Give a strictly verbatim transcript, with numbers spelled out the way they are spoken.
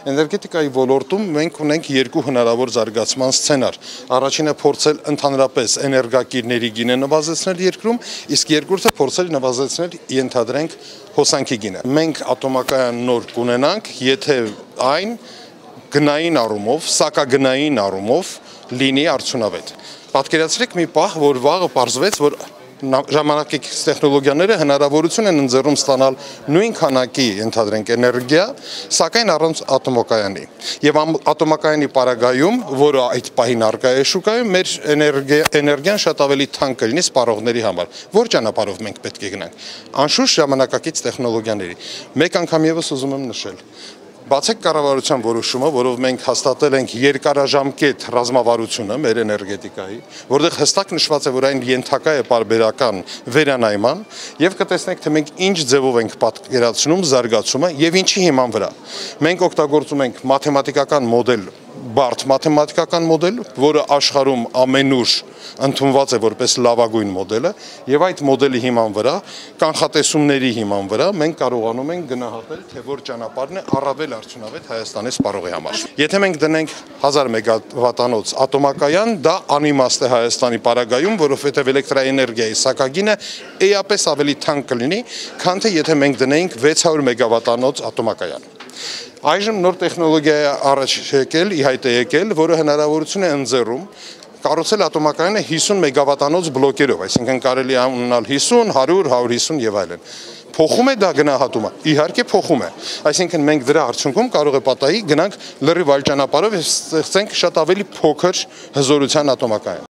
Էներգետիկայի ոլորտում մենք ունենք երկու հնարավոր զարգացման սցենար։ Առաջինը փորձել ընդհանրապես էներգակիրների գինը նվազեցնել երկրում, իսկ երկրորդը փորձել նվազեցնել ենթադրենք հոսանքի գինը։ Մենք ատոմակայան նոր կունենանք, եթե այն գնային առումով, սակագնային առումով լինի արդյունավետ։ Պատկերացրեք մի պահ, որ վաղը պարզվեց, որ ժամանակակից տեխնոլոգիաները հնարավորություն են ընձեռում ստանալ նույն քանակի ենթադրենք էներգիա, սակայն առանց ատոմակայանի։ Եվ ատոմակայանի պարագայում, որը այդ պահին առկա է շուկայում, մեր էներգիան շատ ավելի թանկ կլինի սպառողների համար։ Որ ճանապարհով մենք պետք է գնանք։ Անշուշտ ժամանակակից տեխնոլոգիաների։ Մեկ անգամ եւս ուզում եմ նշել. Բացեք կառավարության որոշումը, որով մենք հաստատել ենք երկարաժամկետ ռազմավարությունը մեր էներգետիկայի, որտեղ հստակ նշված է, որ այն ենթակա է պարբերական վերանայման, եւ կտեսնեք, թե մենք ինչ ձևով ենք պատկերացնում զարգացումը եւ ինչի հիման վրա։ Մենք օգտագործում ենք մաթեմատիկական մոդել, բարդ մաթեմատիկական մոդել, որը աշխարհում ամենուր ընդունված է որպես լավագույն մոդելը, եւ այդ մոդելի հիման վրա, կանխատեսումների հիման վրա մենք կարողանում ենք գնահատել, թե որ ճանապարհն է առավել արդյունավետ Հայաստանի սպառողի համար։ Եթե մենք դնենք հազար մեգավատանոց ատոմակայան, դա անիմաստ է Հայաստանի պարագայում, որովհետեւ էլեկտրաէներգիայի սակագինը էապես ավելի թանկ կլինի, քան թե եթե մենք դնեինք վեց հարյուր մեգավատանոց ատոմակայան։ Այժմ նոր տեխնոլոգիա է առաջ եկել, ի հայտ է եկել, որը հնարավորություն է ընձեռում կառուցել ատոմակայանը հիսուն մեգավատանոց բլոկերով, այսինքն կարելի է ունենալ հիսուն, հարյուր, հարյուր հիսուն եւ այլն։ Փոխում է դա գնահատումը։ Իհարկե փոխում է։ Այսինքն մենք դրա արդյունքում կարող է պատահի գնանք լրիվ այլ ճանապարհով եւ ստեղծենք շատ ավելի փոքր հզորության ատոմակայան։